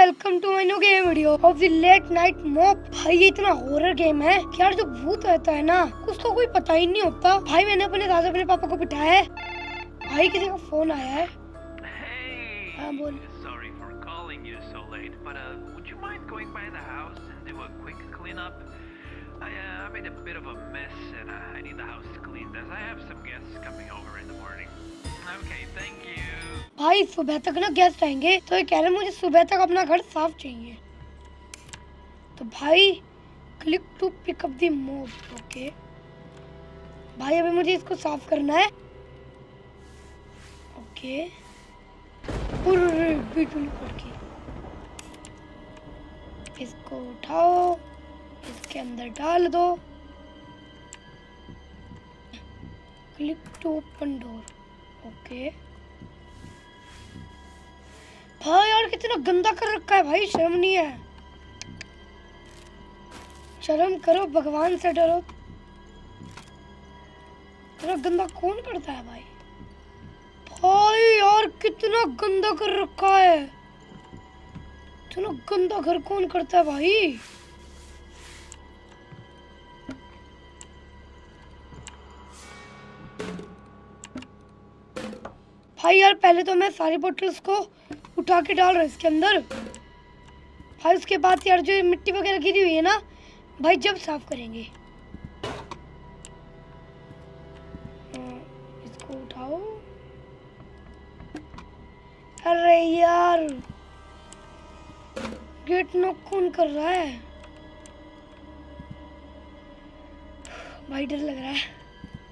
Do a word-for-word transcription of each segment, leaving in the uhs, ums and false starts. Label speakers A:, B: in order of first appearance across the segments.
A: Welcome to my new game video of the late night mop. भाई ये इतना horror game है कि यार जो भूत रहता है ना उसको कोई पता ही नहीं होता। भाई मैंने अपने दादा अपने पापा को बिठाया है। भाई किसी का फोन आया है।
B: Hey,
A: हाँ बोल।
B: sorry for calling you so late, but uh, would you mind going by the house and do a quick cleanup? I, uh, I made a bit of a mess and uh, I need the house cleaned as I have some guests coming over in the morning. Okay, thank you.
A: भाई सुबह तक ना guest आएंगे तो ये कह रहे मुझे सुबह तक अपना घर साफ चाहिए। तो भाई click to pick up the mob. Okay भाई अभी मुझे इसको साफ करना है। ओके बिल्कुल करके इसको उठाओ, इसके अंदर डाल दो। Click to open door. Okay भाई यार कितना गंदा कर रखा है भाई, शर्म नहीं है। शर्म करो, भगवान से डरो। इतना गंदा कौन करता है भाई? भाई यार कितना गंदा कर रखा है। इतना गंदा घर कौन करता है भाई? भाई यार पहले तो मैं सारी बोतल्स को उठा के डाल रहा हूँ इसके अंदर। भाई उसके बाद यार जो मिट्टी वगैरह गिरी हुई है ना भाई जब साफ करेंगे। इसको उठाओ। अरे यार गेट नॉक कौन कर रहा है भाई? डर लग रहा है।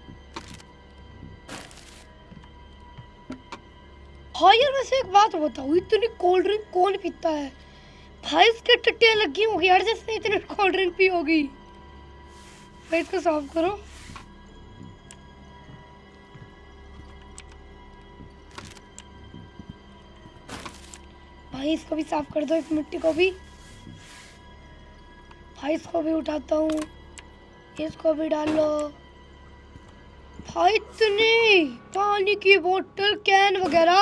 A: हाँ यार वैसे एक बात बताओ, इतनी कोल्ड ड्रिंक कौन पीता है भाई? इसके टट्टियां लगी होगी यार जिसने इतनी कोल्ड ड्रिंक पी होगी। भाई इसको साफ करो। भाई इसको भी साफ कर दो, इस मिट्टी को भी। भाई इसको भी उठाता हूँ, इसको भी डाल लो। भाई इतनी पानी की बोतल कैन वगैरह।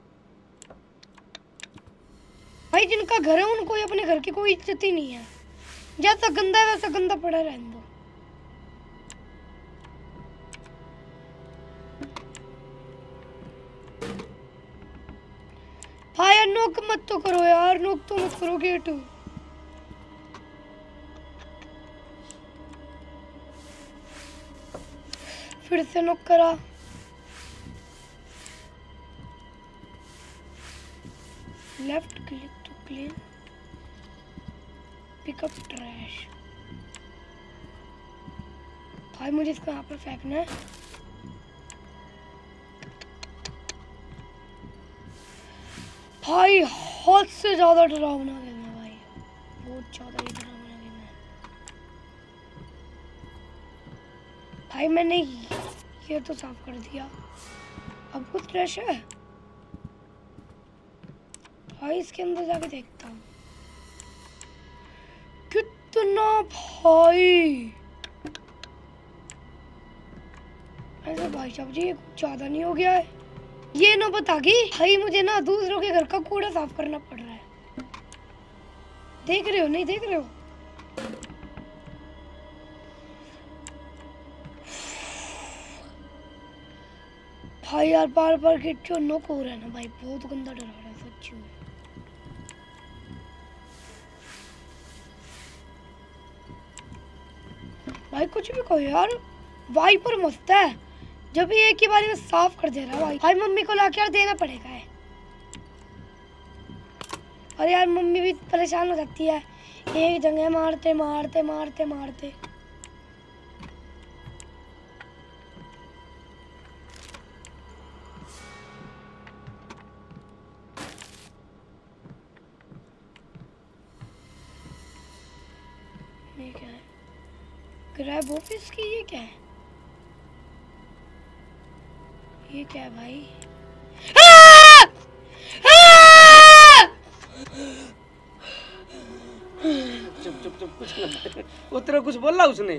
A: भाई जिनका घर है उनको अपने घर की कोई इज्जत ही नहीं है। जैसा गंदा है वैसा गंदा पड़ा रहने दो। भाई यार नोक मत तो करो यार, नोक तो मत करो गेट। फिर से नोक करा। Left click to clean pick up trash. भाई मुझे इसको यहाँ पर फेंकना है। भाई हद से ज्यादा डरावना गेम है भाई, बहुत ज्यादा ही डरावना गेम है। भाई मैंने ये तो साफ कर दिया, अब कुछ ट्रैश है। भाई इसके अंदर जाके देखता हूँ कितना। भाई ऐसे भाई साहब जी ये कुछ ज्यादा नहीं हो गया है? ये ना बता गई भाई मुझे ना दूसरों के घर का कूड़ा साफ करना पड़ रहा है। देख रहे हो नहीं देख रहे हो? भाई यार बार बार गेट जो नॉक हो रहा है ना भाई, बहुत गंदा डरा रहा है सच्ची में। भाई कुछ भी कहो यार, वाइपर मस्त है जब भी एक ही बारी में साफ कर दे रहा है भाई। भाई मम्मी को लाके यार देना पड़ेगा है। और यार मम्मी भी परेशान हो जाती है एक जगह मारते मारते मारते मारते। ये क्या है? ग्रैब ऑफिस की ये क्या है? ये क्या है भाई? आ! आ!
C: चुप चुप चुप कुछ मत। वो तेरा कुछ बोला उसने?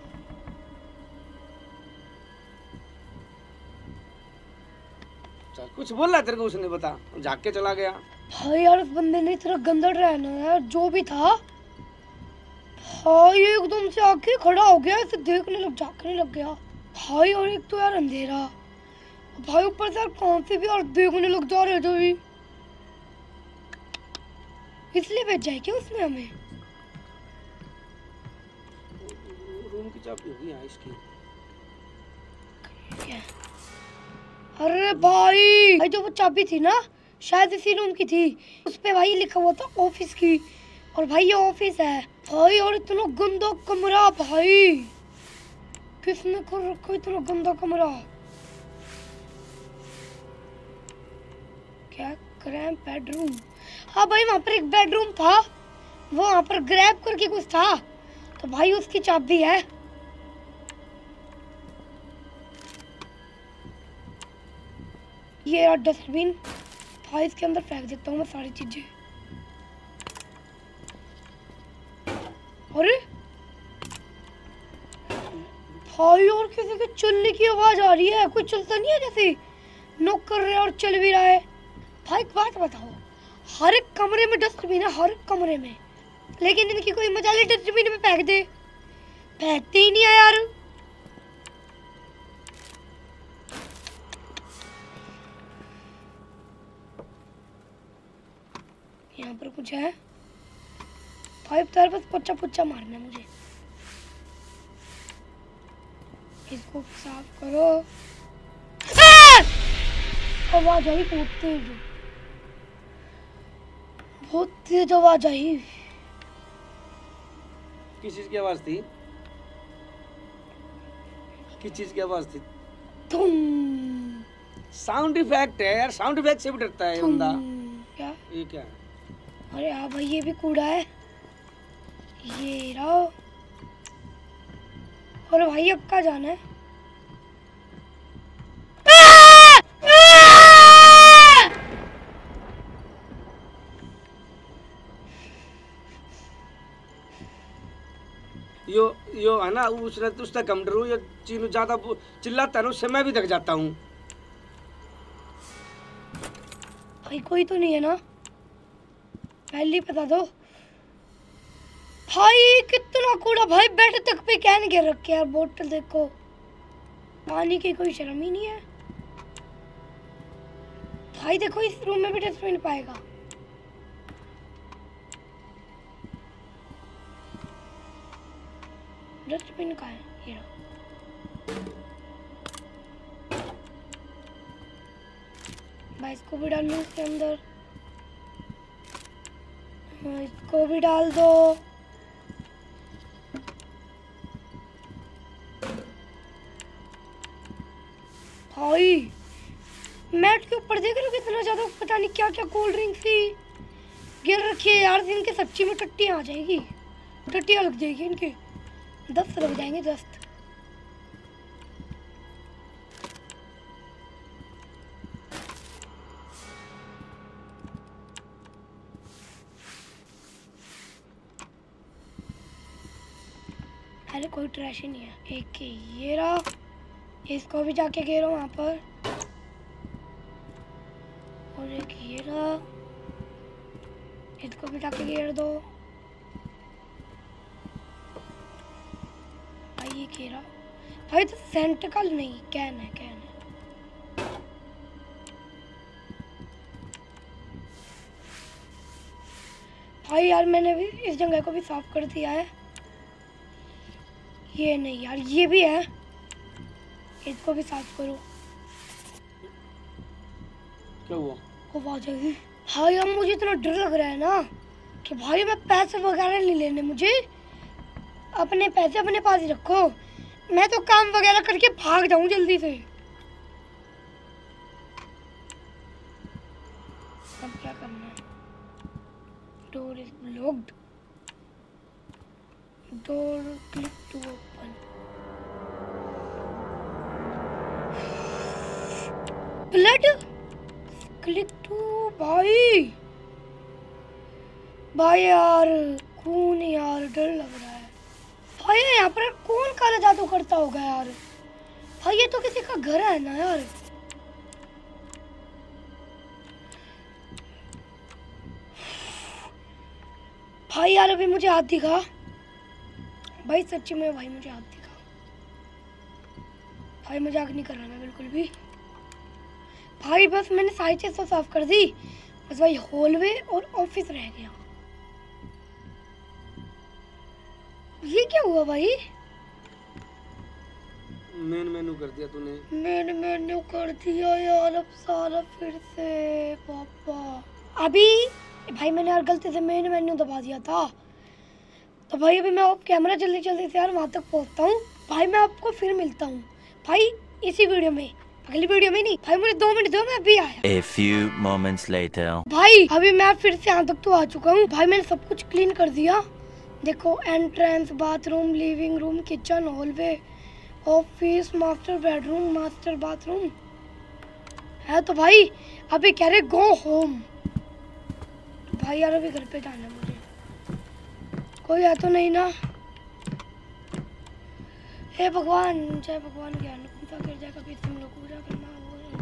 C: चल कुछ बोल रहा तेरे को उसने, बता। झाँक के चला गया।
A: भाई यार उस बंदे ने इतना गंदा रहना यार, जो भी था भाई एकदम से आके खड़ा हो गया, ऐसे देखने लग झाँकने लग गया भाई। और एक तो यार अंधेरा भाई, ऊपर से यार कहाँ से भी और देखने लग जा रहे थे भी, इसलिए भेजा है क्या उसने हमें?
C: रूम की चाबी होगी यहाँ इसकी।
A: क्या? अरे भाई भाई जो वो चाबी थी ना शायद इसी रूम की थी, उस पे भाई लिखा हुआ था ऑफिस की, और भाई ये ऑफिस है भाई। और इतना गंदा कमरा भाई, किसने कर रखा इतना गंदा कमरा? क्या क्रैम बेडरूम? हाँ भाई वहाँ पर एक बेडरूम था, वो वहाँ पर ग्रैब करके कुछ था, तो भाई उसकी चाबी है। ये यार डस्टबिन भाई, इसके अंदर फेंक देता हूँ मैं सारी चीजें। अरे भाई और किसी के चलने की आवाज आ रही है, कोई चलता नहीं है जैसे नॉक कर रहे हैं और चल भी रहा है। भाई एक बात बताओ, हर एक कमरे में डस्टबिन है, हर एक कमरे में, लेकिन इनकी कोई मजाली डस्टबिन में फेंक दे, फेंकते ही नहीं है यार। यहाँ पर कुछ है भाई, तार बस पुच्चा पुच्चा मारना है मुझे। इसको साफ करो। आवाज आई बहुत तेज, बहुत तेज आवाज आई।
C: किस चीज की आवाज थी? किस चीज की आवाज थी?
A: तुम
C: साउंड इफेक्ट है यार, साउंड इफेक्ट से भी डरता है ये बंदा।
A: क्या?
C: ये क्या है?
A: अरे हाँ भाई ये भी कूड़ा है, ये रहो। और भाई अब कहाँ जाना है?
C: यो यो है ना, उसने उसका कम डरू, ये चीनू ज्यादा चिल्लाता है ना, उससे मैं भी थक जाता हूँ।
A: भाई कोई तो नहीं है ना, पहले बता दो। भाई कितना कूड़ा भाई, बेड तक पे कैन गिर रखे यार, बोतल देखो, पानी की कोई शर्म ही नहीं है भाई। देखो इस रूम में भी डस्टबिन पाएगा। डस्टबिन कहाँ है? ये रहा भाई, इसको भी डाल लूँ इसके अंदर, इसको भी डाल दो। भाई मैट के ऊपर देख रहे हो कितना ज्यादा पता नहीं क्या क्या कोल्ड ड्रिंक सी गिर रखी है यार, इनके सब्जी में टट्टियाँ आ जाएगी, टट्टियाँ लग जाएगी इनके, दस्त लग जाएंगे, दस्त। अरे कोई ट्रैश ही नहीं है। एक ये रहा, इसको भी जाके घेरो वहाँ पर, और एक ये रहा, इसको भी जाके घेर दो। भाई ये घेरा भाई, तो सेंट का नहीं, कैन है, कैन है। भाई यार मैंने भी इस जगह को भी साफ कर दिया है। ये नहीं यार, ये भी है, इसको भी साफ करो।
C: क्या हुआ?
A: आवाज आई भाई, अब मुझे इतना डर लग रहा है ना कि भाई मैं पैसे वगैरह नहीं लेने, मुझे अपने पैसे अपने पास ही रखो, मैं तो काम वगैरह करके भाग जाऊं जल्दी से। अब क्या करना है? Door is blocked, door click to open. Blood click to, भाई भाई यार खून यार, डर लग रहा है भाई। यहाँ पर कौन काला जादू करता होगा यार? भाई ये तो किसी का घर है ना यार। भाई यार अभी मुझे हाथ दिखा, भाई सच्ची में भाई मुझे हाथ दिखा, भाई मजाक नहीं कर रहा मैं बिल्कुल भी। भाई बस मैंने सारी चीज़ तो साफ कर दी, बस भाई हॉलवे और ऑफिस रह गया। ये क्या हुआ भाई?
C: मेन मेनू कर दिया तूने।
A: मैंने मेन्यू कर दिया यार अब सारा फिर से पापा। अभी भाई मैंने यार गलती से मेन मेन्यू दबा दिया था, तो भाई अभी मैं ऑफ कैमरा जल्दी जल्दी से यार वहाँ तक पहुँचता हूँ। भाई मैं आपको फिर मिलता हूँ भाई इसी वीडियो में, अगली वीडियो में नहीं। भाई मुझे दो मिनट दो, मैं अभी आया।
D: A few moments later.
A: भाई अभी मैं फिर से यहाँ तक तो आ चुका हूँ। भाई मैंने सब कुछ क्लीन कर दिया, देखो entrance, bathroom, living room, kitchen, hallway, office, master bedroom, master bathroom है। तो भाई अभी कह रहे गो होम। भाई यार अभी घर पे जाना है मुझे, कोई है तो नहीं ना? हे भगवान, जय भगवान, ज्ञान कुंता कर जाए कभी तुम लोग पूजा करना हो।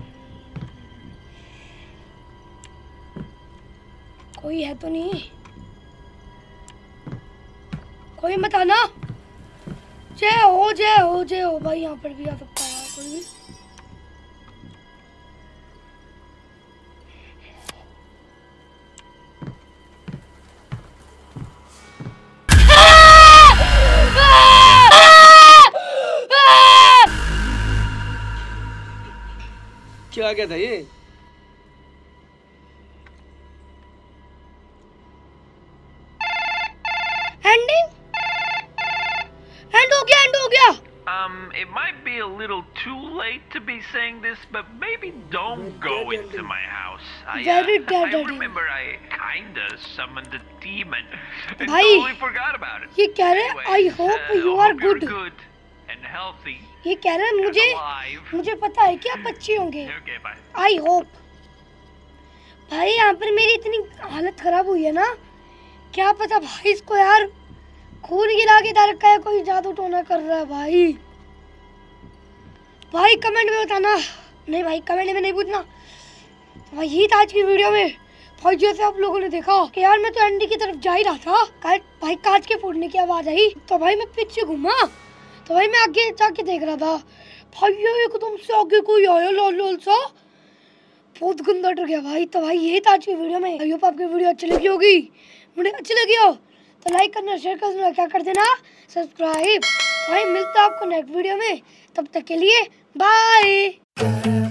A: कोई है तो नहीं? कोई मत आना। जय हो जय हो जय हो। भाई यहाँ पर भी आ सकता है यार कोई भी।
C: क्या क्या था ये?
A: एंडिंग एंड हो गया, एंड हो गया।
B: Um, it might be a little too late to be saying this, but maybe don't go into my house. I,
A: Very
B: uh,
A: dead
B: I
A: ending.
B: remember I kinda summoned a demon and
A: भाई,
B: totally forgot about it.
A: ये कह रहे हैं I
B: Anyways,
A: hope
B: uh,
A: you are
B: hope you're
A: good.
B: good and healthy
A: ये कह रहे हैं
B: and
A: मुझे
B: alive.
A: मुझे पता है कि आप अच्छे होंगे।
B: Okay, bye.
A: I hope. भाई यहाँ पर मेरी इतनी हालत खराब हुई है ना, क्या पता भाई इसको यार खून गिरा के डाल रखा है, कोई जादू टोना कर रहा है भाई। भाई कमेंट में बताना। नहीं भाई कमेंट में नहीं पूछना। भाई ये था आज की वीडियो में। भाई जैसे आप लोगों ने देखा कि यार मैं तो एंडी की तरफ जा ही रहा था, का, भाई कांच के फूटने की आवाज आई तो भाई मैं पीछे घूमा, तो भाई मैं आगे जाके देख रहा था। भाई ये एकदम से आगे कोई आया लाल लाल सा, बहुत गंदा डर गया भाई। तो भाई यही था आज की वीडियो में। आई होप आपकी वीडियो अच्छी लगी होगी। वीडियो अच्छी लगी हो तो लाइक करना, शेयर करना, क्या कर देना, सब्सक्राइब। भाई मिलता है आपको नेक्स्ट वीडियो में, तब तक के लिए बाय।